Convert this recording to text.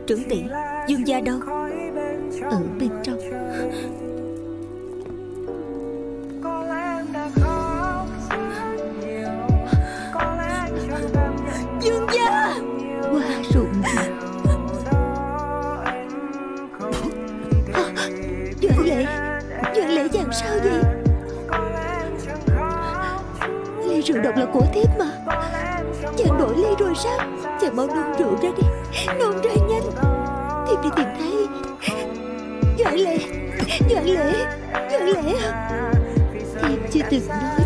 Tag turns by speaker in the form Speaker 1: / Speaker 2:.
Speaker 1: Trưởng tỷ, Dương gia đâu?
Speaker 2: Ở bên trong.
Speaker 1: Dương gia.
Speaker 2: Hoa rụng rời. Doãn Lệ chàng sao vậy? Ly rượu độc là của thiếp mà. Chàng đổi ly rồi sao? Chàng mau nôn rượu ra đi. Nôn ra nhanh. Thiếp đi tìm thấy. Doãn Lệ. Thiếp chưa từng nói